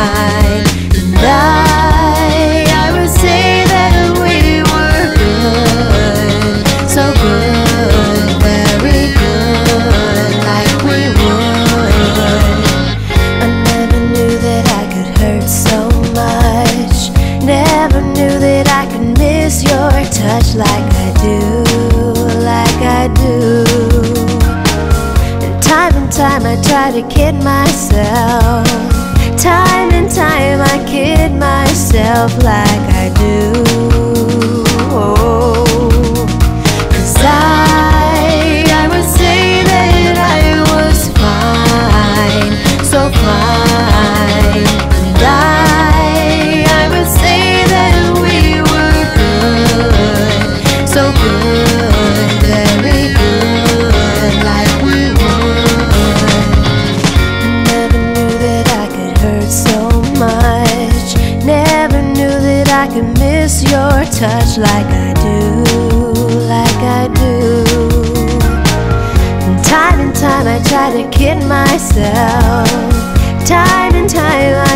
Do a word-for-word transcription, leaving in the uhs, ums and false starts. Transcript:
fine. And I, I would say that we were good, so good, very good, like we would. I never knew that I could hurt so much, never knew that I could miss your touch like I do, like I do. And time and time I try to kid myself, time and time I kid myself like I do. Cause I, I would say that I was fine, so fine. And I, I would say that we were good, so good, very good, like we would. I never knew that I could hurt so much, never knew that I could miss your touch like I do, like I do. And time and time I try to kid myself, time and time I